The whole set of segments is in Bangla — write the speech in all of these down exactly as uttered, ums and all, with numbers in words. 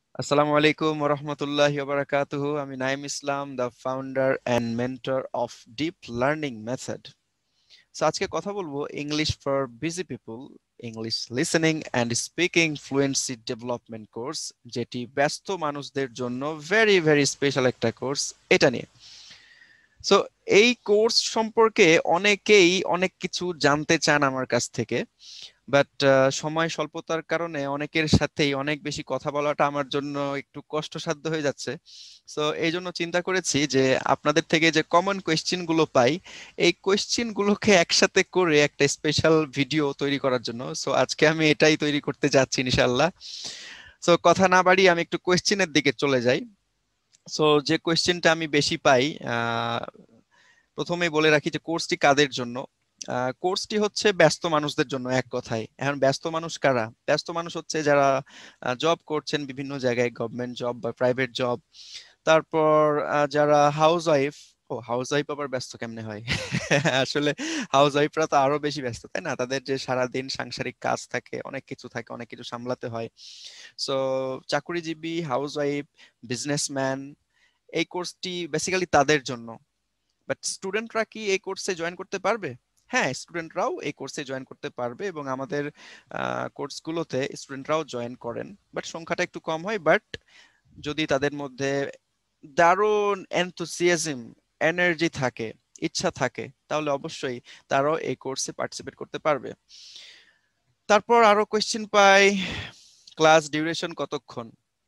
Assalamu alaikum wa rahmatullahi wa barakatuhu. আমি নাইম ইসলাম, the founder and mentor of Deep Learning Method. So আজকে কথা বলবো English for busy people, English listening and speaking fluency development course, যেটি ব্যস্ত মানুষদের জন্য very very special একটা কোর্স, এটা নিয়ে। সো এই কোর্স সম্পর্কে অনেকেই অনেক কিছু জানতে চান আমার কাছ থেকে, বাট সময় স্বল্পতার কারণে অনেকের সাথেই অনেক বেশি কথা বলাটা আমার জন্য একটু কষ্টসাধ্য হয়ে যাচ্ছে। সো এই জন্য চিন্তা করেছি যে আপনাদের থেকে যে কমন কোয়েশ্চেন গুলো পাই, এই কোয়েশ্চেন গুলোকে একসাথে করে একটা স্পেশাল ভিডিও তৈরি করার জন্য। সো আজকে আমি এটাই তৈরি করতে যাচ্ছি ইনশাআল্লাহ। সো কথা না বাড়িয়ে আমি একটু কোয়েশ্চেনের দিকে চলে যাই। সো যে কোয়েশ্চেনটা আমি বেশি পাই, আহ প্রথমেই বলে রাখি যে কোর্সটি কাদের জন্য। কোর্সটি হচ্ছে ব্যস্ত মানুষদের জন্য এক কথায়। এখন ব্যস্ত মানুষ কারা? ব্যস্ত মানুষ হচ্ছে যারা জব করছেন বিভিন্ন জায়গায়, গভর্নমেন্ট জব বা প্রাইভেট জব। তারপর আহ, যারা হাউস ওয়াইফ। ও, হাউস ওয়াইফ আবার ব্যস্ত কেমনে হয়? আসলে হাউস ওয়াইফরা তো আরো বেশি ব্যস্ত, তাই না? তাদের যে সারাদিন সাংসারিক কাজ থাকে, অনেক কিছু থাকে, অনেক কিছু সামলাতে হয়। সো চাকুরিজীবী, হাউস ওয়াইফ, বিজনেসম্যান, এই কোর্সটি বেসিক্যালি তাদের জন্য। বাট স্টুডেন্টরা কি এই কোর্সে জয়েন করতে পারবে? হ্যাঁ, স্টুডেন্টরাও এই কোর্সে জয়েন করতে পারবে এবং আমাদের কোর্সগুলোতে স্টুডেন্টরাও জয়েন করেন, বাট সংখ্যাটা একটু কম হয়। বাট যদি তাদের মধ্যে দারুণ এনথুসিয়াজম, এনার্জি থাকে, ইচ্ছা থাকে, তাহলে অবশ্যই তারাও এই কোর্সে পার্টিসিপেট করতে পারবে। তারপর আরো কোয়েশ্চেন পাই, ক্লাস ডিউরেশন কতক্ষণ?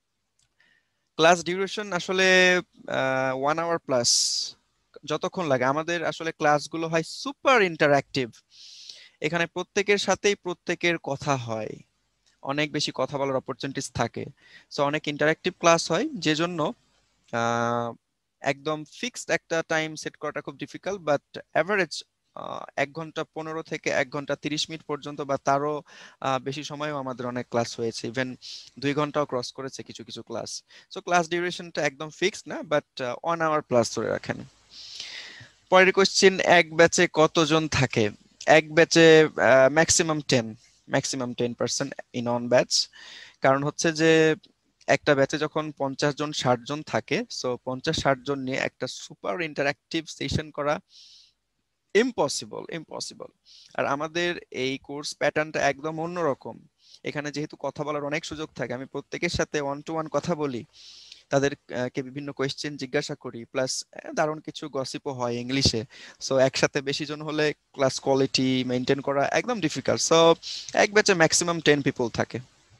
ক্লাস ডিউরেশন আসলে ওয়ান আওয়ার প্লাস যতক্ষণ লাগে। আমাদের আসলে ক্লাসগুলো হয় সুপার ইন্টারঅ্যাক্টিভ। এখানে প্রত্যেকের সাথেই প্রত্যেকের কথা হয়, অনেক বেশি কথা বলার অপরচুনিটিস থাকে। সো অনেক ইন্টারঅ্যাক্টিভ ক্লাস হয়, যে জন্য আহ, একদম ফিক্সড একটা টাইম সেট করাটা খুব ডিফিকাল্ট। বাট অ্যাভারেজ এক ঘন্টা পনেরো থেকে এক ঘন্টা তিরিশ মিনিট পর্যন্ত বা তারও আহ, বেশি সময়ও আমাদের অনেক ক্লাস হয়েছে, ইভেন দুই ঘন্টাও ক্রস করেছে কিছু কিছু ক্লাস। সো ক্লাস ডিউরেশনটা একদম ফিক্সড না, বাট ওয়ান আওয়ার প্লাস ধরে রাখেন। পরের কোশ্চেন, এক ব্যাচে কতজন থাকে? এক ব্যাচে maximum ten, maximum ten percent in one batch. কারণ হচ্ছে যে একটা ব্যাচে যখন পঞ্চাশ জন ষাট জন থাকে, সো পঞ্চাশ ষাট জন নিয়ে একটা সুপার ইন্টারঅ্যাক্টিভ সেশন করা ইম্পসিবল, ইম্পসিবল। আর আমাদের এই কোর্স প্যাটার্নটা একদম অন্যরকম। এখানে যেহেতু কথা বলার অনেক সুযোগ থাকে, আমি প্রত্যেকের সাথে ওয়ান টু ওয়ান কথা বলি, তাদেরকে বিভিন্ন কোয়েশ্চেন জিজ্ঞাসা করি, প্লাস দারুণ কিছু গসিপও হয় ইংলিশে। সো একসাথে বেশি জন হলে ক্লাস কোয়ালিটি মেনটেন করা একদম ডিফিকাল্ট। সো এক ব্যাচে ম্যাক্সিমাম টেন পিপল থাকে।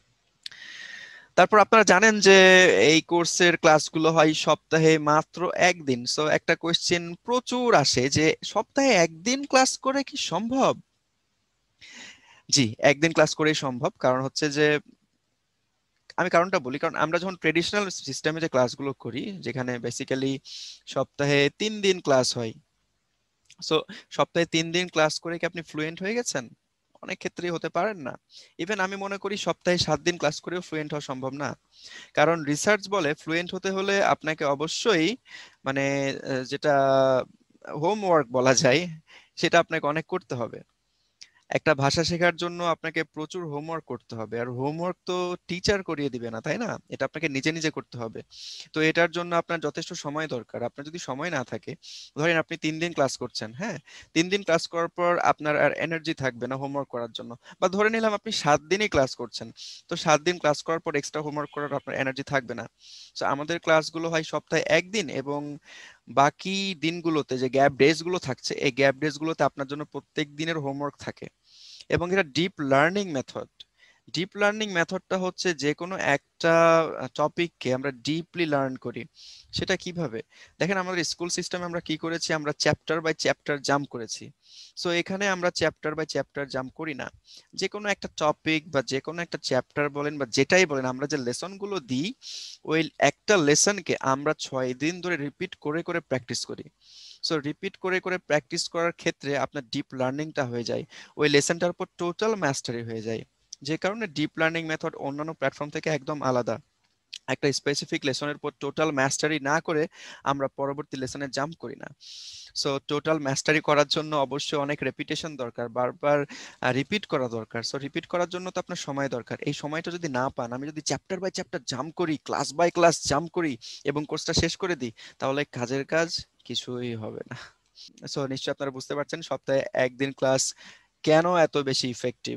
তারপর আপনারা জানেন যে এই কোর্সের ক্লাসগুলো হয় সপ্তাহে মাত্র একদিন। সো একটা কোয়েশ্চেন প্রচুর আসে যে সপ্তাহে একদিন ক্লাস করে কি সম্ভব? জি, একদিন ক্লাস করেই সম্ভব। কারণ হচ্ছে যে আমি কারণটা বলি, কারণ আমরা যখন ট্রেডিশনাল সিস্টেমে যে ক্লাসগুলো করি, যেখানে বেসিক্যালি সপ্তাহে তিন দিন ক্লাস হয়। সো সপ্তাহে তিন দিন ক্লাস করে কি আপনি ফ্লুয়েন্ট হয়ে গেছেন? অনেক ক্ষেত্রেই হতে পারেন না। ইভেন আমি মনে করি সপ্তাহে সাত দিন ক্লাস করেও ফ্লুয়েন্ট হওয়া সম্ভব না। কারণ রিসার্চ বলে ফ্লুয়েন্ট হতে হলে আপনাকে অবশ্যই মানে আহ, যেটা হোমওয়ার্ক বলা যায়, সেটা আপনাকে অনেক করতে হবে। একটা ভাষা শেখার জন্য আপনাকে প্রচুর হোমওয়ার্ক করতে হবে, আর হোমওয়ার্ক তো টিচার করিয়ে দিবে না, তাই না? এটা আপনাকে নিজে নিজে করতে হবে। তো এটার জন্য আপনার যথেষ্ট সময় দরকার। আপনার যদি সময় না থাকে, ধরেন আপনি তিন দিন ক্লাস করছেন, হ্যাঁ, তিন দিন ক্লাস করার পর আপনার আর এনার্জি থাকবে না হোমওয়ার্ক করার জন্য। বা ধরে নিলাম আপনি সাত দিনই ক্লাস করছেন, তো সাত দিন ক্লাস করার পর এক্সট্রা হোমওয়ার্ক করার আপনার এনার্জি থাকবে না। তো আমাদের ক্লাসগুলো হয় সপ্তাহে একদিন, এবং বাকি দিনগুলোতে যে গ্যাপ ডেজ গুলো থাকছে, এই গ্যাপ ডেজ গুলোতে আপনার জন্য প্রত্যেক দিনের হোমওয়ার্ক থাকে। এবং এটা deep learning method. Deep learning মেথডটা হচ্ছে যে কোনো একটা টপিককে আমরা ডিপলি লার্ন করি। সেটা কিভাবে? দেখেন, আমাদের স্কুল সিস্টেমে আমরা কি করেছি, আমরা চ্যাপ্টার বাই চ্যাপ্টার জাম্প করেছি। সো এখানে আমরা চ্যাপ্টার বাই চ্যাপ্টার জাম্প করি না। যে কোনো একটা টপিক বা যে কোনো একটা চ্যাপ্টার বলেন বা যেটাই বলেন, আমরা যে লেসনগুলো দিই, ওই একটা লেসনকে আমরা ছয় দিন ধরে রিপিট করে করে প্র্যাকটিস করি। সো রিপিট করে করে প্র্যাকটিস করার ক্ষেত্রে আপনার ডিপ লার্নিংটা হয়ে যায়, ওই লেসনটার উপর টোটাল মাস্টারি হয়ে যায়। যে কারণে ডিপ লার্নিং মেথড অন্যান্য প্ল্যাটফর্ম থেকে একদম আলাদা। একটা স্পেসিফিক লেসনের উপর টোটাল মাস্টারি না করে আমরা পরবর্তী লেসনে জাম্প করি না। সো টোটাল মাস্টারি করার জন্য অবশ্যই অনেক রেপিটেশন দরকার, বারবার রিপিট করা দরকার। সো রিপিট করার জন্য তো আপনার সময় দরকার। এই সময়টা যদি না পান, আমি যদি চ্যাপ্টার বাই চ্যাপ্টার জাম্প করি, ক্লাস বাই ক্লাস জাম্প করি এবং কোর্সটা শেষ করে দিই, তাহলে কাজের কাজ কিছুই হবে না। সো নিশ্চয়ই আপনারা বুঝতে পারছেন সপ্তাহে একদিন ক্লাস কেন এত বেশি ইফেক্টিভ।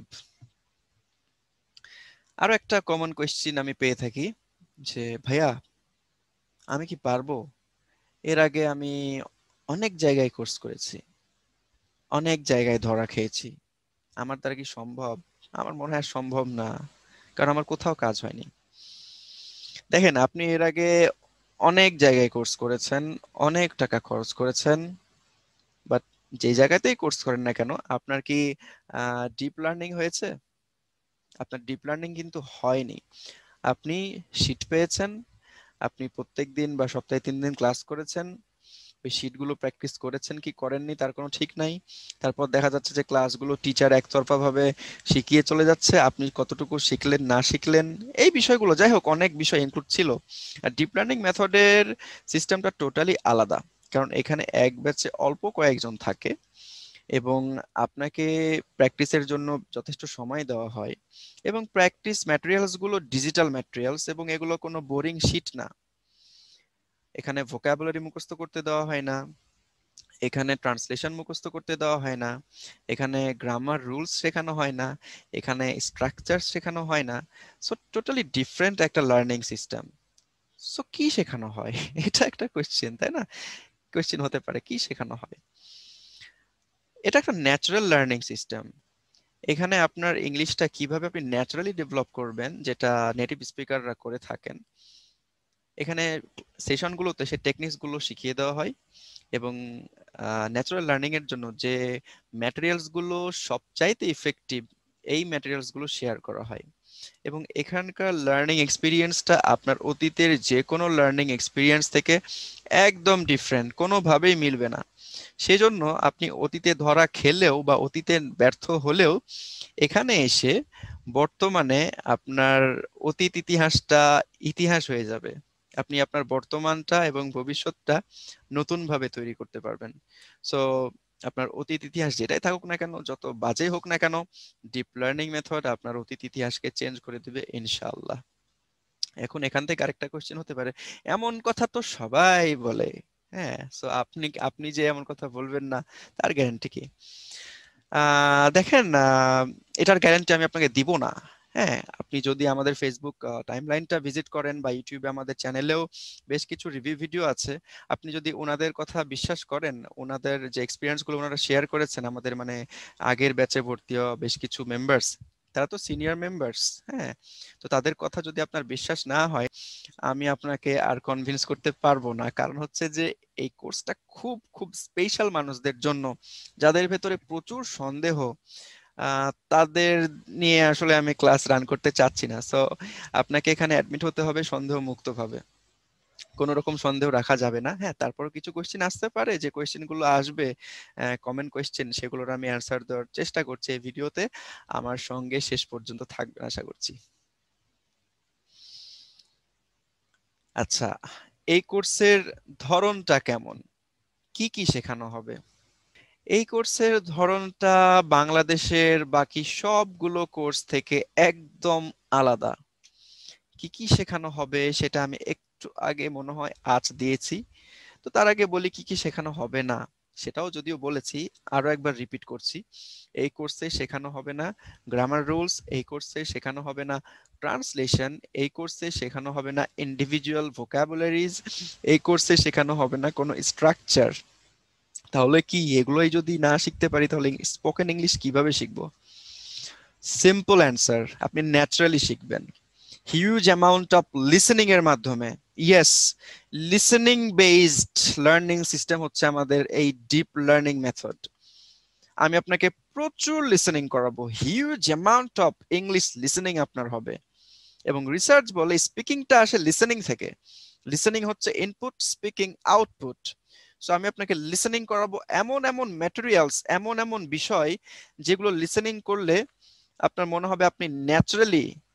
আরো একটা কমন কোয়েশ্চেন আমি পেয়ে থাকি যে ভাইয়া আমি কি পারবো? এর আগে আমি অনেক জায়গায় কোর্স করেছি, অনেক জায়গায় ধরা খেয়েছি, আমার দ্বারা কি সম্ভব? আমার মনে হয় সম্ভব না, কারণ আমার কোথাও কাজ হয়নি। দেখেন, আপনি এর আগে অনেক জায়গায় কোর্স করেছেন, অনেক টাকা খরচ করেছেন, বাট যে জায়গাতেই কোর্স করেন না কেন, আপনার কি ডিপ লার্নিং হয়েছে? আপনার ডিপ লার্নিং কিন্তু হয়নি। আপনি শিট পেয়েছেন, আপনি প্রত্যেক দিন বা সপ্তাহে তিন দিন ক্লাস করেছেন, ওই শিটগুলো প্র্যাকটিস করেছেন কি করেননি তার কোনো ঠিক নাই। তারপর দেখা যাচ্ছে যে ক্লাসগুলো টিচার একতরফা ভাবে শিখিয়ে চলে যাচ্ছে, আপনি কতটুকু শিখলেন না শিখলেন, এই বিষয়গুলো, যাই হোক অনেক বিষয় ইনক্লুড ছিল। আর ডিপ লার্নিং মেথডের সিস্টেমটা টোটালি আলাদা, কারণ এখানে এক ব্যাচে অল্প কয়েকজন থাকে এবং আপনাকে প্র্যাকটিসের জন্য যথেষ্ট সময় দেওয়া হয়, এবং প্র্যাকটিস ম্যাটেরিয়ালস গুলো ডিজিটাল ম্যাটেরিয়ালস, এবং এগুলো কোনো বোরিং শিট না। এখানে ভোকাবুলারি মুখস্থ করতে দেওয়া হয় না, এখানে ট্রান্সলেশন মুখস্থ করতে দেওয়া হয় না, এখানে গ্রামার রুলস শেখানো হয় না, এখানে স্ট্রাকচার শেখানো হয় না। সো টোটালি ডিফারেন্ট একটা লার্নিং সিস্টেম। সো কি শেখানো হয়? এটা একটা কোয়েশ্চেন, তাই না? কোয়েশ্চেন হতে পারে কি শেখানো হয়। এটা একটা ন্যাচারাল লার্নিং সিস্টেম। এখানে আপনার ইংলিশটা কিভাবে আপনি ন্যাচারালি ডেভেলপ করবেন, যেটা নেটিভ স্পিকাররা করে থাকেন, এখানে সেশনগুলোতে সেই টেকনিক্স গুলো শিখিয়ে দেওয়া হয়। এবং ন্যাচারাল লার্নিং এর জন্য যে ম্যাটেরিয়ালস গুলো সবচাইতে ইফেক্টিভ, এই ম্যাটেরিয়ালস গুলো শেয়ার করা হয়। এবং এখানকার লার্নিং এক্সপিরিয়েন্সটা আপনার অতীতের যে কোনো লার্নিং এক্সপিরিয়েন্স থেকে একদম ডিফারেন্ট, কোনোভাবেই মিলবে না। সেজন্য আপনি অতীতে ধরা খেলেও বা অতীতে ব্যর্থ হলেও এখানে এসে বর্তমানে আপনার অতীত ইতিহাসটা ইতিহাস হয়ে যাবে। আপনি আপনার বর্তমানটা এবং ভবিষ্যৎটা নতুন ভাবে তৈরি করতে পারবেন। সো আপনার অতীত ইতিহাস যেটাই থাকুক না কেন, যত বাজে হোক না কেন, ডিপ লার্নিং মেথড আপনার অতীত ইতিহাসকে চেঞ্জ করে দিবে ইনশাআল্লাহ। এখন এখান থেকে আরেকটা কোশ্চেন হতে পারে, এমন কথা তো সবাই বলে, হ্যাঁ, সো আপনি আপনি যে এমন কথা বলবেন না তার গ্যারান্টি কি? আহ দেখেন, আহ, এটার গ্যারান্টি আমি আপনাকে দিব না। হ্যাঁ, আপনি যদি আমাদের ফেসবুক টাইমলাইনটা ভিজিট করেন বা ইউটিউবে আমাদের চ্যানেলেও বেশ কিছু রিভিউ ভিডিও আছে, আপনি যদি ওনাদের কথা বিশ্বাস করেন, ওনাদের যে এক্সপিরিয়েন্স গুলো ওনারা শেয়ার করেছেন, আমাদের মানে আগের ব্যাচে ভর্তি হওয়া বেশ কিছু মেম্বার্স, তারা তো সিনিয়র মেম্বার্স, হ্যাঁ, তো তাদের কথা যদি আপনার বিশ্বাস না হয়, আমি আপনাকে আর কনভিন্স করতে পারবো না। কারণ হচ্ছে যে এই কোর্সটা খুব খুব স্পেশাল মানুষদের জন্য, যাদের ভেতরে প্রচুর সন্দেহ, আহ, তাদের নিয়ে আসলে আমি ক্লাস রান করতে চাচ্ছি না। সো আপনাকে এখানে অ্যাডমিট হতে হবে সন্দেহ মুক্ত ভাবে, কোনো রকম সন্দেহ রাখা যাবে না। হ্যাঁ, তারপর কিছু কোয়েশ্চেন আসতে পারে, যে কোয়েশ্চেন গুলো আসবে কমেন্ট কোয়েশ্চেন, সেগুলোর আমি অ্যান্সার দেওয়ার চেষ্টা করছি এই ভিডিওতে। আমার সঙ্গে শেষ পর্যন্ত থাকবেন আশা করছি। আচ্ছা, এই কোর্সের ধরনটা কেমন, কি কি শেখানো হবে? এই কোর্সের ধরনটা বাংলাদেশের বাকি সবগুলো কোর্স থেকে একদম আলাদা। কি কি শেখানো হবে সেটা আমি একটু আগে মনে হয় আজ দিয়েছি। তো তার আগে বলি কি কি শেখানো হবে না, সেটাও যদিও বলেছি, আরো একবার রিপিট করছি। এই কোর্সে শেখানো হবে না গ্রামার রুলস, এই কোর্সে শেখানো হবে না ট্রান্সলেশন, এই কোর্সে শেখানো হবে না ইন্ডিভিজুয়াল ভোকাবুলারিজ, এই কোর্সে শেখানো হবে না কোনো স্ট্রাকচার। তাহলে কি এগুলোই যদি না শিখতে পারি, তাহলে স্পোকেন ইংলিশ কিভাবে শিখবো? সিম্পল অ্যান্সার, আপনি ন্যাচারালি শিখবেন হিউজ অ্যামাউন্ট অফ লিসেনিং এর মাধ্যমে। Yes, listening based learning system হচ্ছে আমাদের এই ডিপ লার্নিং মেথড। আমি আপনাকে প্রচুর লিসেনিং করাবো, huge amount of English listening আপনার হবে। এবং রিসার্চ বলে স্পিকিংটা আসে লিসেনিং থেকে। লিসেনিং হচ্ছে ইনপুট, স্পিকিং আউটপুট। সো আমি আপনাকে লিসেনিং করাবো এমন এমন ম্যাটেরিয়ালস, এমন এমন বিষয় যেগুলো লিসেনিং করলে আপনার মনে হবে আপনি ন্যাচারালি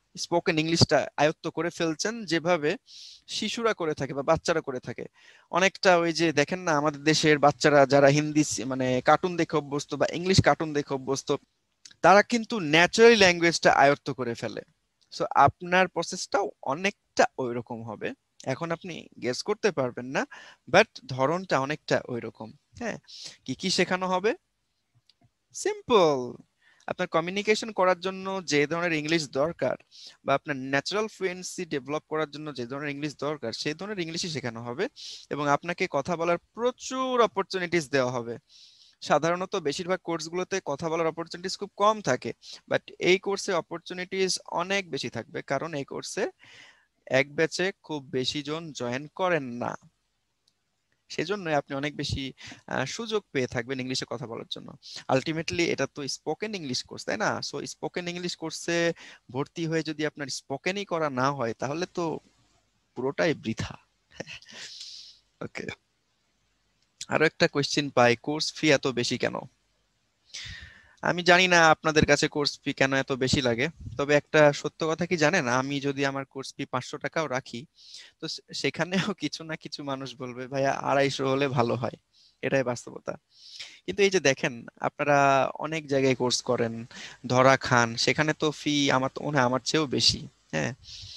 স্পোকেন ইংলিশটা আয়ত্ত করে ফেলছেন যেভাবে শিশুরা করে থাকে বা বাচ্চারা করে থাকে। অনেকটা ওই যে দেখেন না আমাদের দেশের বাচ্চারা যারা হিন্দি মানে কার্টুন দেখে অভ্যস্ত বা ইংলিশ কার্টুন দেখে অভ্যস্ত, তারা কিন্তু ন্যাচারালি ল্যাঙ্গুয়েজটা আয়ত্ত করে ফেলে। সো আপনার প্রসেসটাও অনেকটা ওইরকম হবে। এখন আপনি গেস করতে পারবেন না, বাট ধরনটা অনেকটা ওইরকম। হ্যাঁ, কি কি শেখানো হবে? সিম্পল। আপনার কমিউনিকেশন করার জন্য যে ধরনের ইংলিশ দরকার বা আপনার ন্যাচারাল ফ্লুয়েন্সি ডেভেলপ করার জন্য যে ধরনের ইংলিশ দরকার সেই ধরনের ইংলিশই শেখানো হবে, এবং আপনাকে কথা বলার প্রচুর অপরচুনিটিস দেওয়া হবে। সাধারণত বেশিরভাগ কোর্সগুলোতে কথা বলার অপরচুনিটিস খুব কম থাকে, বাট এই কোর্সে অপরচুনিটিস অনেক বেশি থাকবে, কারণ এই কোর্সে এক ব্যাচে খুব বেশি জন জয়েন করেন না। সেজন্যই আপনি অনেক বেশি সুযোগ পেয়ে থাকবেন ইংলিশে কথা বলার জন্য। আলটিমেটলি এটা তো স্পোকেন ইংলিশ কোর্স, তাই না? সো স্পোকেন ইংলিশ কোর্সে ভর্তি হয়ে যদি আপনার স্পোকেনই করা না হয় তাহলে তো পুরোটাই বৃথা। ওকে, আরো একটা কোশ্চেন পাই, কোর্স ফি এত বেশি কেন? আমি জানি না আপনাদের কাছে কোর্স ফি কেন এত বেশি লাগে, তবে একটা সত্য কথা কি জানেন, আমি যদি আমার কোর্স ফি পাঁচশো টাকাও রাখি, তো সেখানেও কিছু না কিছু মানুষ বলবে ভাইয়া আড়াইশো হলে ভালো হয়। এটাই বাস্তবতা। কিন্তু এই যে দেখেন, আপনারা অনেক জায়গায় কোর্স করেন, ধরা খান, সেখানে তো ফি আমার তো মনে হয় আমার চেয়েও বেশি। হ্যাঁ,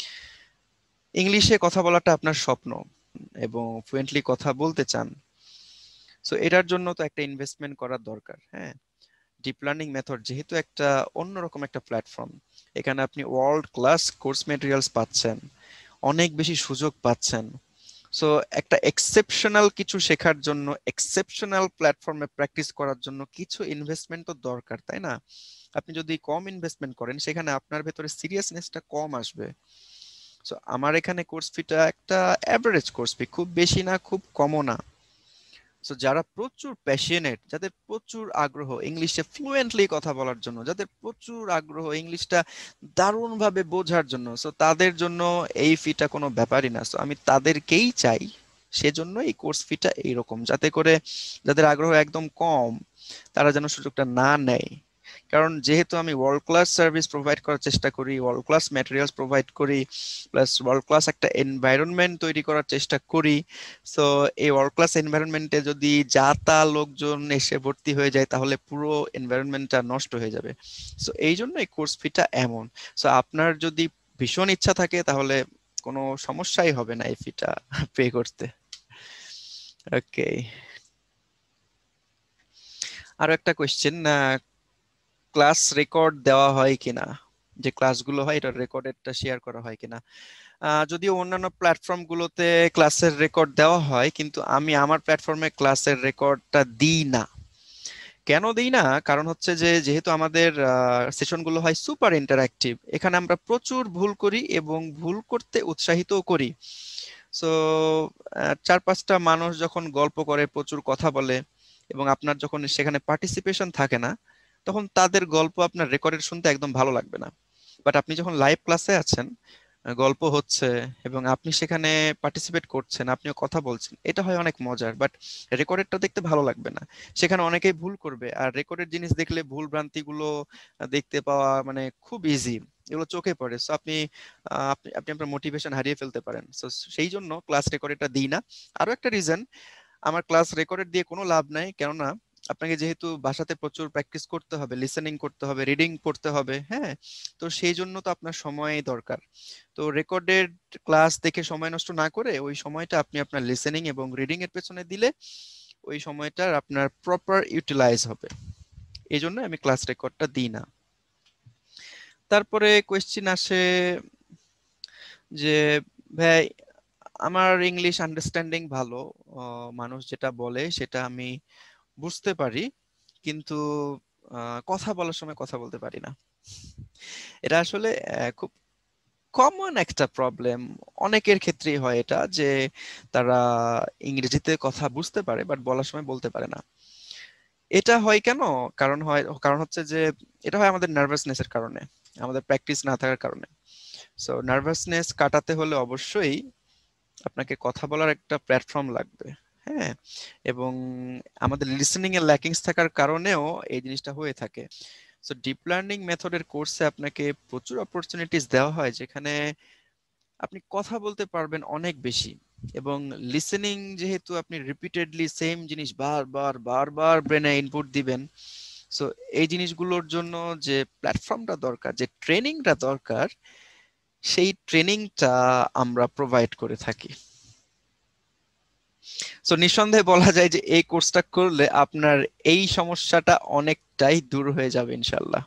ইংলিশে কথা বলাটা আপনার স্বপ্ন এবং ফ্লুয়েন্টলি কথা বলতে চান, সো এটার জন্য তো একটা ইনভেস্টমেন্ট করার দরকার। হ্যাঁ, ডিপ লার্নিং মেথড যেহেতু একটা অন্যরকম একটা প্ল্যাটফর্ম, এখানে আপনি ওয়ার্ল্ড ক্লাস কোর্স মেটেরিয়ালস পাচ্ছেন, অনেক বেশি সুযোগ পাচ্ছেন। সো একটা এক্সেপশনাল কিছু শেখার জন্য, এক্সেপশনাল প্ল্যাটফর্মে প্র্যাকটিস করার জন্য কিছু ইনভেস্টমেন্ট তো দরকার, তাই না? আপনি যদি কম ইনভেস্টমেন্ট করেন সেখানে আপনার ভেতরে সিরিয়াসনেসটা কম আসবে। সো আমার এখানে কোর্স ফিটা একটা অ্যাভারেজ কোর্স ফি, খুব বেশি না খুব কমও না। সো যারা প্রচুর প্যাশনেট, যাদের প্রচুর আগ্রহ ইংলিশে ফ্লুয়েন্টলি কথা বলার জন্য, যাদের প্রচুর আগ্রহ ইংলিশটা দারুণভাবে বোঝার জন্য, সো তাদের জন্য এই ফিটা কোনো ব্যাপারই না। সো আমি তাদেরকেই চাই, সেজন্য এই কোর্স ফিটা এইরকম, যাতে করে যাদের আগ্রহ একদম কম তারা যেন সুযোগটা না নেয়। কারণ যেহেতু আমি ওয়ার্ল্ড ক্লাস সার্ভিস প্রোভাইড করার চেষ্টা করি, ওয়ার্ল্ড ক্লাস ম্যাটেরিয়ালস প্রোভাইড করি, প্লাস ওয়ার্ল্ড ক্লাস একটা এনভায়রনমেন্ট তৈরি করার চেষ্টা করি, সো এই ওয়ার্ল্ড ক্লাস এনভায়রনমেন্টে যদি যা তা লোকজন এসে ভর্তি হয়ে যায় তাহলে পুরো এনভায়রনমেন্টটা নষ্ট হয়ে যাবে। সো এই জন্য এই কোর্স ফিটা এমন। সো আপনার যদি ভীষণ ইচ্ছা থাকে তাহলে কোনো সমস্যাই হবে না এই ফিটা পে করতে। ওকে, আরো একটা কোয়েশ্চেন, ক্লাস রেকর্ড দেওয়া হয় কিনা? যে ক্লাসগুলো হয় এটার রেকর্ডেরটা শেয়ার করা হয় কিনা? আহ, যদিও অন্যান্য প্ল্যাটফর্ম গুলোতে ক্লাসের রেকর্ড দেওয়া হয়, কিন্তু আমি আমার প্ল্যাটফর্মে ক্লাসের রেকর্ডটা দিই না। কেন দিই না? কারণ হচ্ছে যে যেহেতু আমাদের সেশনগুলো হয় সুপার ইন্টারঅ্যাক্টিভ, এখানে আমরা প্রচুর ভুল করি এবং ভুল করতে উৎসাহিতও করি। সো চার পাঁচটা মানুষ যখন গল্প করে, প্রচুর কথা বলে, এবং আপনার যখন সেখানে পার্টিসিপেশন থাকে না, তখন তাদের গল্প আপনার রেকর্ডেড শুনতে একদম ভালো লাগবে না। বাট আপনি যখন লাইভ ক্লাসে আছেন, আহ, গল্প হচ্ছে এবং আপনি সেখানে পার্টিসিপেট করছেন, আপনিও কথা বলছেন, এটা হয় অনেক মজার। বাট রেকর্ডেডটা দেখতে ভালো লাগবে না, সেখানে অনেকেই ভুল করবে, আর রেকর্ডেড জিনিস দেখলে ভুল ভ্রান্তিগুলো আহ, দেখতে পাওয়া মানে খুব ইজি, এগুলো চোখে পড়ে। সো আপনি আহ, আপনি আপনি আপনার মোটিভেশন হারিয়ে ফেলতে পারেন। সো সেই জন্য ক্লাস রেকর্ডেডটা দিই না। আরো একটা রিজন, আমার ক্লাস রেকর্ডেড দিয়ে কোনো লাভ নাই, কেননা আপনাকে যেহেতু বাসাতে প্রচুর প্র্যাকটিস করতে হবে, লিসেনিং করতে হবে, রিডিং পড়তে হবে, হ্যাঁ, তো সেই জন্য তো আপনার সময় দরকার। তো রেকর্ডেড ক্লাস দেখে সময় নষ্ট না করে ওই সময়টা আপনি আপনার লিসেনিং এবং রিডিং এর পেছনে দিলে ওই সময়টা আপনার প্রপার ইউটিলাইজ হবে। এই জন্য আমি ক্লাস রেকর্ডটা দিই না। তারপরে কোয়েশ্চেন আসে যে ভাই, আমার ইংলিশ আন্ডারস্ট্যান্ডিং ভালো, আহ, মানুষ যেটা বলে সেটা আমি বুঝতে পারি, কিন্তু আহ, কথা বলার সময় কথা বলতে পারি না। এটা আসলে আহ, খুব কমন একটা প্রবলেম। অনেকের ক্ষেত্রেই হয় এটা, যে তারা ইংরেজিতে কথা বুঝতে পারে বাট বলার সময় বলতে পারে না। এটা হয় কেন? কারণ হয় কারণ হচ্ছে যে এটা হয় আমাদের নার্ভাসনেসের কারণে, আমাদের প্র্যাকটিস না থাকার কারণে। সো নার্ভাসনেস কাটাতে হলে অবশ্যই আপনাকে কথা বলার একটা প্ল্যাটফর্ম লাগবে। হ্যাঁ, এবং আমাদের লিসেনিং এর ল্যাকিংস থাকার কারণেও এই জিনিসটা হয়ে থাকে। সো ডিপ লার্নিং মেথডের কোর্সে আপনাকে প্রচুর অপরচুনিটিস দেওয়া হয়, যেখানে আপনি কথা বলতে পারবেন অনেক বেশি, এবং লিসেনিং যেহেতু আপনি রিপিটেডলি সেম জিনিস বারবার বারবার ব্রেনে ইনপুট দিবেন, সো এই জিনিসগুলোর জন্য যে প্ল্যাটফর্মটা দরকার, যে ট্রেনিংটা দরকার, সেই ট্রেনিংটা আমরা প্রোভাইড করে থাকি। সো নিঃসন্দেহে বলা যায় যে এই কোর্সটা করলে আপনার এই সমস্যাটা অনেকটাই দূর হয়ে যাবে ইনশাল্লাহ।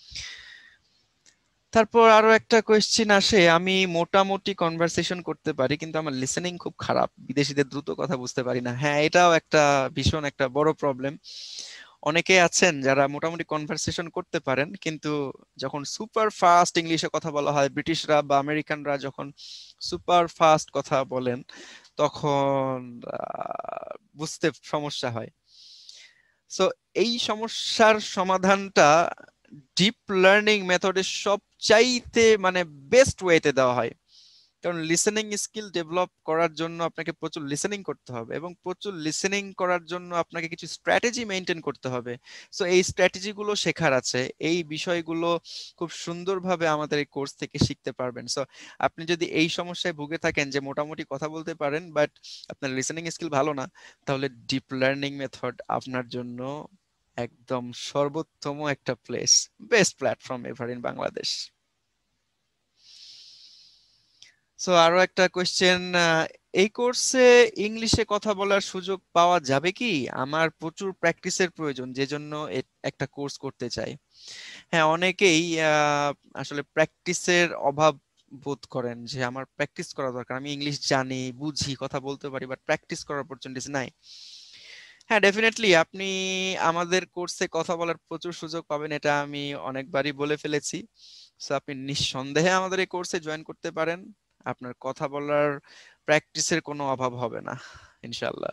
তারপর আরো একটা কোয়েশ্চেন আসে, আমি মোটামুটি কনভারসেশন করতে পারি কিন্তু আমার লিসেনিং খুব খারাপ, বিদেশিদের দ্রুত কথা বুঝতে পারি না। হ্যাঁ, এটাও একটা ভীষণ একটা বড় প্রবলেম। অনেকে আছেন যারা মোটামুটি কনভারসেশন করতে পারেন, কিন্তু যখন সুপার ফাস্ট ইংলিশে কথা বলা হয়, ব্রিটিশরা বা আমেরিকানরা যখন সুপার ফাস্ট কথা বলেন, তখন আহ, বুঝতে সমস্যা হয়। সো এই সমস্যার সমাধানটা ডিপ লার্নিং মেথডের সবচাইতে মানে বেস্ট ওয়েতে দেওয়া হয়। কারণ লিসেনিং স্কিল ডেভেলপ করার জন্য আপনাকে প্রচুর লিসেনিং করতে হবে, এবং প্রচুর লিসেনিং করার জন্য আপনাকে কিছু স্ট্র্যাটেজি মেনটেন করতে হবে। সো এই স্ট্র্যাটেজিগুলো শেখার আছে, এই বিষয়গুলো খুব সুন্দরভাবে আমাদের এই কোর্স থেকে শিখতে পারবেন। সো আপনি যদি এই সমস্যায় ভুগে থাকেন যে মোটামুটি কথা বলতে পারেন বাট আপনার লিসেনিং স্কিল ভালো না, তাহলে ডিপ লার্নিং মেথড আপনার জন্য একদম সর্বোত্তম একটা place, best platform ever in Bangladesh. So আরো একটা কোয়েশ্চেন, এই কোর্সে ইংলিশে কথা বলার সুযোগ পাওয়া যাবে কি? আমার প্রচুর প্র্যাকটিসের প্রয়োজন, যে জন্য এ- একটা কোর্স করতে চাই। হ্যাঁ, অনেকেই আহ, আসলে প্র্যাকটিসের অভাব বোধ করেন, যে আমার প্র্যাকটিস করা দরকার, আমি ইংলিশ জানি, বুঝি, কথা বলতে পারি, বাট প্র্যাকটিস করার অপরচুনিটিস নাই। হ্যাঁ, ডেফিনেটলি আপনি আমাদের কোর্সে কথা বলার প্রচুর সুযোগ পাবেন, এটা আমি অনেকবারই বলে ফেলেছি। সো আপনি নিঃসন্দেহে আমাদের এই কোর্সে জয়েন করতে পারেন, আপনার কথা বলার প্র্যাকটিসের কোনো অভাব হবে না ইনশাল্লাহ।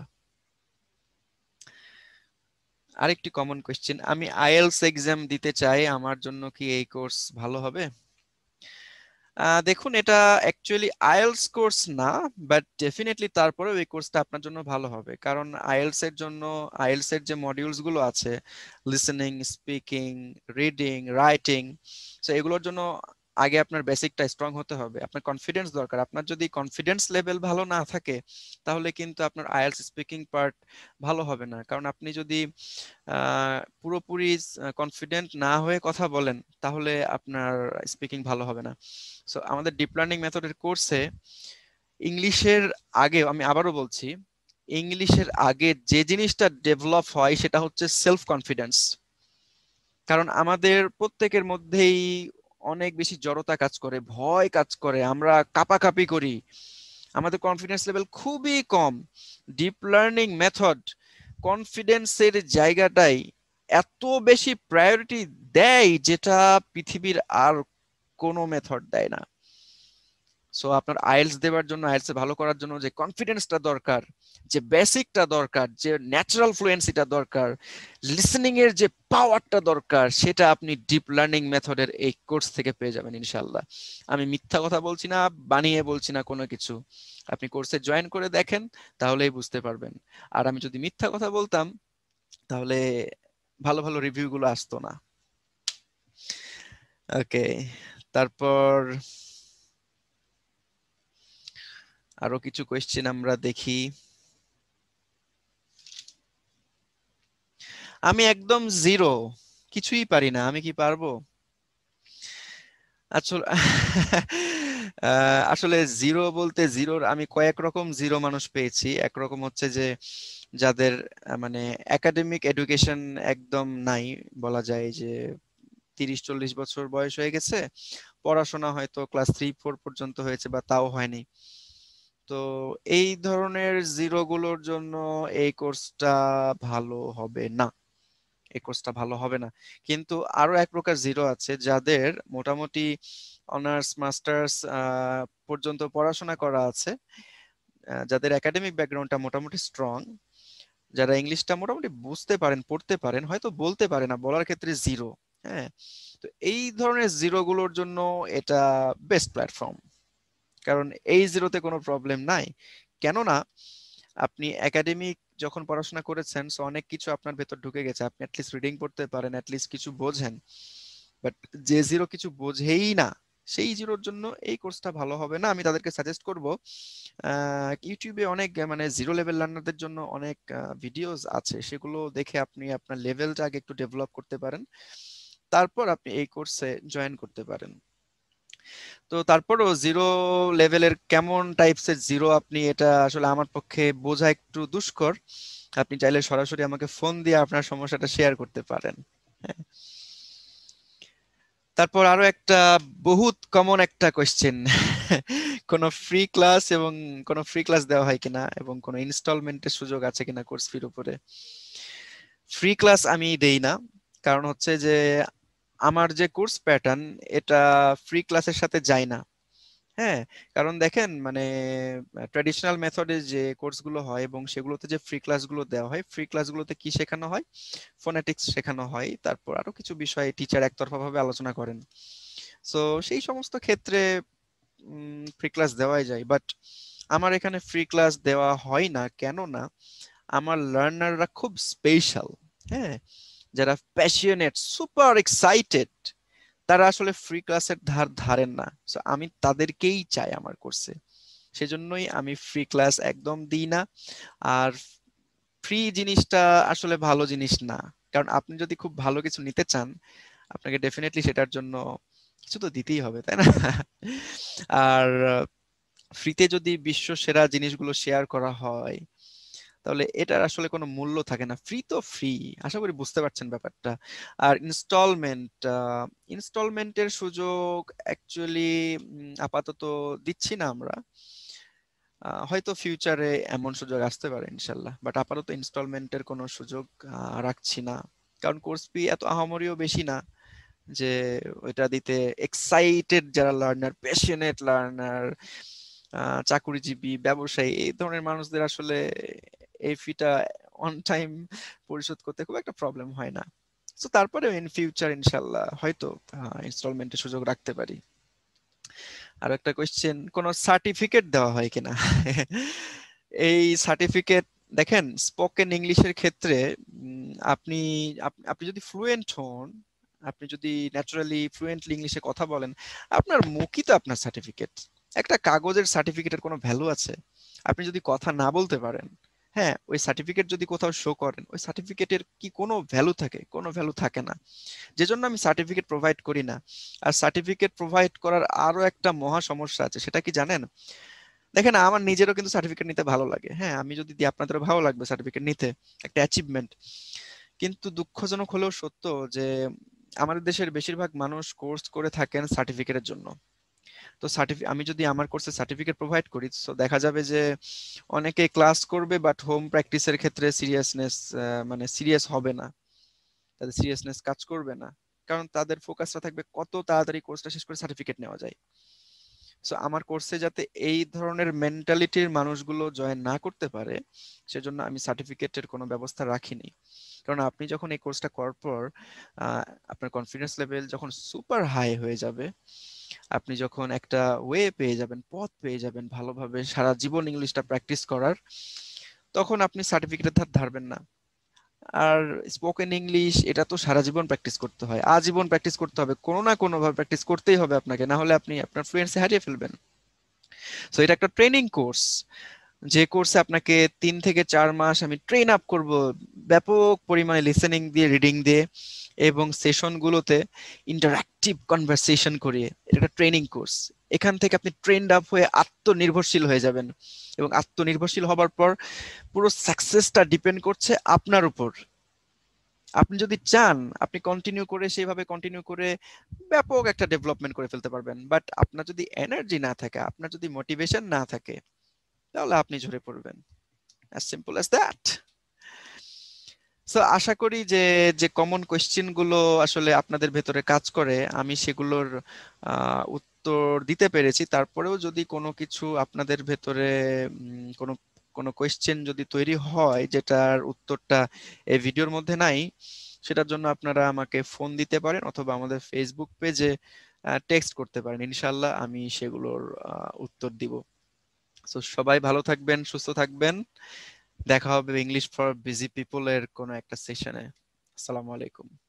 আরেকটি কমন কোয়েশ্চেন, আমি আইএলটিএস এক্সাম দিতে চাই, আমার জন্য কি এই কোর্স ভালো হবে? আহ, দেখুন, এটা অ্যাকচুয়ালি আইএলটিএস কোর্স না, বাট ডেফিনেটলি তারপরেও এই কোর্সটা আপনার জন্য ভালো হবে, কারণ আইএলটিএস এর জন্য আইএলটিএস এর যে মডিউলস গুলো আছে, listening, speaking, reading, writing, so এগুলোর জন্য আগে আপনার বেসিকটা স্ট্রং হতে হবে, আপনার কনফিডেন্স দরকার। আপনার যদি কনফিডেন্স লেভেল ভালো না থাকে, তাহলে কিন্তু আপনার আইএলটিএস স্পিকিং পার্ট ভালো হবে না। কারণ আপনি যদি আহ, পুরোপুরি কনফিডেন্ট না হয়ে কথা বলেন, তাহলে আপনার স্পিকিং ভালো হবে না। সো আমাদের ডিপ লার্নিং মেথডের কোর্সে ইংলিশের আগে, আমি আবারও বলছি, ইংলিশের আগে যে জিনিসটা ডেভেলপ হয় সেটা হচ্ছে সেলফ কনফিডেন্স। কারণ আমাদের প্রত্যেকের মধ্যেই অনেক বেশি জড়তা কাজ করে, ভয় কাজ করে, আমরা কাঁপাকাঁপি করি, আমাদের কনফিডেন্স লেভেল খুবই কম। ডিপ লার্নিং মেথড কনফিডেন্সের জায়গাটাই এত বেশি প্রায়োরিটি দেয়, যেটা পৃথিবীর আর কোনো মেথড দেয় না। সো আপনার আইএলটিএস দেওয়ার জন্য, আইএলটিএস ভালো করার জন্য যে কনফিডেন্সটা দরকার, যে বেসিকটা দরকার, যে ন্যাচারাল ফ্লুয়েন্সিটা দরকার, লিসেনিং এর যে পাওয়ারটা দরকার, সেটা আপনি ডিপ লার্নিং মেথডের এই কোর্স থেকে পেয়ে যাবেন ইনশাল্লাহ। আমি মিথ্যা কথা বলছি না, বানিয়ে বলছি না কোনো কিছু। আপনি কোর্সে জয়েন করে দেখেন, তাহলেই বুঝতে পারবেন। আর আমি যদি মিথ্যা কথা বলতাম, তাহলে ভালো ভালো রিভিউ গুলো আসতো না। ওকে, তারপর আরো কিছু কোয়েশ্চেন আমরা দেখি। আমি একদম জিরো, কিছুই পারি না, আমি কি পারবো? আসলে আহ, আসলে জিরো বলতে, জিরোর আমি কয়েক রকম জিরো মানুষ পেয়েছি। একরকম হচ্ছে যে যাদের আহ, মানে একাডেমিক এডুকেশন একদম নাই, বলা যায় যে তিরিশ চল্লিশ বছর বয়স হয়ে গেছে, পড়াশোনা হয়তো ক্লাস থ্রি ফোর পর্যন্ত হয়েছে বা তাও হয়নি। তো এই ধরনের জিরো গুলোর জন্য এই কোর্সটা ভালো হবে না, এই কোর্সটা ভালো হবে না। কিন্তু আরো এক প্রকার জিরো আছে, যাদের মোটামুটি অনার্স মাস্টার্স পর্যন্ত পড়াশোনা করা আছে, আহ, যাদের একাডেমিক ব্যাকগ্রাউন্ডটা মোটামুটি স্ট্রং, যারা ইংলিশটা মোটামুটি বুঝতে পারেন, পড়তে পারেন, হয়তো বলতে পারে না, বলার ক্ষেত্রে জিরো। হ্যাঁ, তো এই ধরনের জিরো গুলোর জন্য এটা বেস্ট প্ল্যাটফর্ম, কারণ এই জিরোতে কোনো প্রবলেম নাই। কেননা আপনি একাডেমিক যখন পড়াশোনা করেছেন, সো অনেক কিছু আপনার ভেতর ঢুকে গেছে, আপনি অ্যাটলিস্ট রিডিং পড়তে পারেন, অ্যাটলিস্ট কিছু বোঝেন। বাট যে জিরো কিছু বোঝেই না, সেই জিরোর জন্য এই কোর্সটা ভালো হবে না। আমি তাদেরকে সাজেস্ট করব, ইউটিউবে অনেক মানে জিরো লেভেল লার্নারদের জন্য অনেক ভিডিওস আছে, সেগুলো দেখে আপনি আপনার লেভেলটা আগে একটু ডেভেলপ করতে পারেন, তারপর আপনি এই কোর্সে জয়েন করতে পারেন। তো তারপরও জিরো লেভেলের কেমন টাইপসের জিরো আপনি, এটা আসলে আমার পক্ষে বোঝা একটু দুষ্কর। আপনি চাইলে সরাসরি আমাকে ফোন দিয়ে আপনার সমস্যাটা শেয়ার করতে পারেন। হ্যাঁ। তারপর আরো একটা বহুত কমন একটা কোশ্চেন, কোন ফ্রি ক্লাস এবং কোন ফ্রি ক্লাস দেওয়া হয় কিনা এবং কোন ইনস্টলমেন্টের সুযোগ আছে কিনা কোর্স ফির উপরে। ফ্রি ক্লাস আমি দেই না, কারণ হচ্ছে যে আমার যে কোর্স প্যাটার্ন এটা ফ্রি ক্লাসের সাথে যায় না। হ্যাঁ, কারণ দেখেন মানে ট্র্যাডিশনাল মেথডে যে কোর্সগুলো হয় এবং সেগুলোতে যে ফ্রি ক্লাসগুলো দেওয়া হয়, ফ্রি ক্লাসগুলোতে কি শেখানো হয়, ফোনেটিক্স শেখানো হয়, তারপর আরো কিছু বিষয় টিচার একতরফা ভাবে আলোচনা করেন। সো সেই সমস্ত ক্ষেত্রে ফ্রি ক্লাস দেওয়াই যায়, বাট আমার এখানে ফ্রি ক্লাস দেওয়া হয় না। কেন না, আমার লার্নাররা খুব স্পেশাল। হ্যাঁ, যারা প্যাশনেট, সুপার এক্সাইটেড, তারা আসলে ফ্রি ক্লাসের ধার ধারেন না। সো আমি তাদেরকেই চাই আমার কোর্সে, সেজন্যই আমি ফ্রি ক্লাস একদম দিই না। আর ফ্রি জিনিসটা আসলে ভালো জিনিস না, কারণ আপনি যদি খুব ভালো কিছু নিতে চান, আপনাকে ডেফিনেটলি সেটার জন্য কিছু তো দিতেই হবে, তাই না? আর ফ্রিতে যদি বিশ্ব সেরা জিনিসগুলো শেয়ার করা হয়, তাহলে এটার আসলে কোনো মূল্য থাকে না। ফ্রি তো ফ্রি, আশা করি বুঝতে পারছেন ব্যাপারটা। আর ইনস্টলমেন্ট, ইনস্টলমেন্টের সুযোগ অ্যাকচুয়ালি আপাতত দিচ্ছি না আমরা, আহ, হয়তো ফিউচারে এমন সুযোগ আসতে পারে ইনশাল্লাহ, বাট আপাতত ইনস্টলমেন্টের কোনো সুযোগ আহ, রাখছি না, কারণ কোর্স ফি এত আহামরিও বেশি না যে ওইটা দিতে এক্সাইটেড যারা লার্নার, প্যাশনেট লার্নার, চাকুরিজীবী, ব্যবসায়ী, এই ধরনের মানুষদের আসলে এই ফিটা অন টাইম পরিশোধ করতে খুব একটা প্রবলেম হয় না। তো তারপরে ইন ফিউচার ইনশাল্লাহ হয়তো ইনস্টলমেন্টের সুযোগ রাখতে পারি। আর একটা কোশ্চেন, কোন সার্টিফিকেট দেওয়া হয় কিনা? এই সার্টিফিকেট, দেখেন স্পোকেন ইংলিশের ক্ষেত্রে উম, আপনি আপ- আপনি যদি ফ্লুয়েন্ট হন, আপনি যদি ন্যাচারালি ফ্লুয়েন্টলি ইংলিশে কথা বলেন, আপনার মুখই তো আপনার সার্টিফিকেট। একটা কাগজের সার্টিফিকেটের কোনো ভ্যালু আছে? আপনি যদি কথা না বলতে পারেন, হ্যাঁ, ওই সার্টিফিকেট যদি কোথাও শো করেন, ওই সার্টিফিকেটের কি কোনো ভ্যালু থাকে? কোনো ভ্যালু থাকে না। যে জন্য আমি সার্টিফিকেট প্রোভাইড করি না। আর সার্টিফিকেট প্রোভাইড করার আরো একটা মহা সমস্যা আছে, সেটা কি জানেন? দেখেন আমার নিজেরও কিন্তু সার্টিফিকেট নিতে ভালো লাগে, হ্যাঁ, আমি যদি দিই আপনাদেরও ভালো লাগবে সার্টিফিকেট নিতে, একটা অ্যাচিভমেন্ট। কিন্তু দুঃখজনক হলেও সত্য যে আমাদের দেশের বেশিরভাগ মানুষ কোর্স করে থাকেন সার্টিফিকেটের জন্য। তো সার্টিফিকেট, আমি যদি আমার কোর্সে সার্টিফিকেট প্রোভাইড করি, তো দেখা যাবে যে অনেকে ক্লাস করবে বাট হোম প্র্যাকটিসের ক্ষেত্রে সিরিয়াসনেস, মানে সিরিয়াস হবে না, তাদের সিরিয়াসনেস কাজ করবে না, কারণ তাদের ফোকাসটা থাকবে কত তাড়াতাড়ি কোর্সটা শেষ করে সার্টিফিকেট নেওয়া যায়। সো আমার কোর্সে যাতে এই ধরনের মেন্টালিটির মানুষগুলো জয়েন না করতে পারে, সেজন্য আমি সার্টিফিকেটের কোনো ব্যবস্থা রাখিনি। কারণ আপনি যখন এই কোর্সটা করার পর আহ, আপনার কনফিডেন্স লেভেল যখন সুপার হাই হয়ে যাবে, আপনি যখন একটা ওয়ে পেয়ে যাবেন, পথ পেয়ে যাবেন ভালোভাবে সারা জীবন ইংলিশটা প্র্যাকটিস করার, তখন আপনি সার্টিফিকেটের ধার ধারবেন না। আর স্পোকেন ইংলিশ এটা তো সারা জীবন প্র্যাকটিস করতে হয়, আজীবন প্র্যাকটিস করতে হবে, কোনো না কোনো ভাবে প্র্যাকটিস করতেই হবে আপনাকে, না হলে আপনি আপনার ফ্লুয়েন্সি হারিয়ে ফেলবেন। সো এটা একটা ট্রেনিং কোর্স, যে কোর্সে আপনাকে তিন থেকে চার মাস আমি ট্রেন আপ করব, ব্যাপক পরিমাণে লিসেনিং দিয়ে, রিডিং দিয়ে, এবং সেশনগুলোতে ইন্টারঅ্যাক্টিভ কনভারসেশন করিয়ে। এটা একটা ট্রেনিং কোর্স। এখান থেকে আপনি ট্রেন্ড আপ হয়ে আত্মনির্ভরশীল হয়ে যাবেন, এবং আত্মনির্ভরশীল হবার পর পুরো সাকসেসটা ডিপেন্ড করছে আপনার উপর। আপনি যদি চান, আপনি কন্টিনিউ করে সেইভাবে কন্টিনিউ করে ব্যাপক একটা ডেভেলপমেন্ট করে ফেলতে পারবেন, বাট আপনার যদি এনার্জি না থাকে, আপনার যদি মোটিভেশন না থাকে, তাহলে আপনি ঝরে পড়বেন। as simple as that. So আশা করি যে যে কমন কোয়েশ্চেন গুলো আসলে আপনাদের ভেতরে কাজ করে, আমি সেগুলোর আহ, উত্তর দিতে পেরেছি। তারপরেও যদি কোনো কিছু আপনাদের ভেতরে উম, কোনো কোনো কোয়েশ্চেন যদি তৈরি হয় যেটার উত্তরটা এই ভিডিওর মধ্যে নাই, সেটার জন্য আপনারা আমাকে ফোন দিতে পারেন অথবা আমাদের ফেসবুক পেজে টেক্সট করতে পারেন, ইনশাল্লাহ আমি সেগুলোর আহ, উত্তর দিব। তো সবাই ভালো থাকবেন, সুস্থ থাকবেন। দেখা হবে ইংলিশ ফর বিজি পিপল এর কোনো একটা সেশনে। আসসালামু আলাইকুম।